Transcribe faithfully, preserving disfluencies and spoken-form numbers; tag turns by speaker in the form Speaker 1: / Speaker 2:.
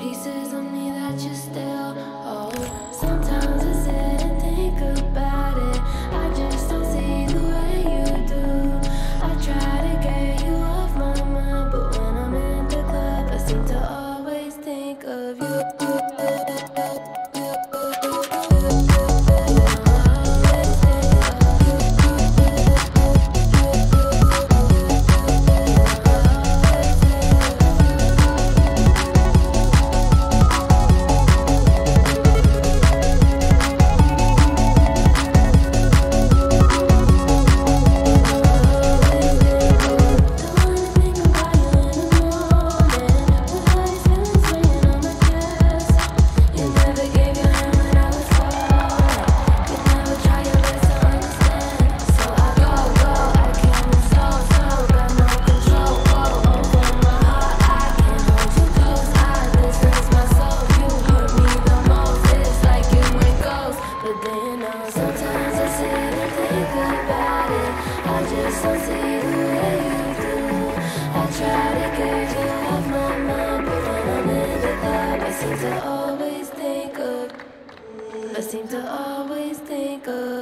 Speaker 1: pieces of me that you still hold. Sometimes I sit and think about it. I just don't see the way you do. I try to get you off my mind, but when I'm in the club, I seem to always think of you. I seem to always think of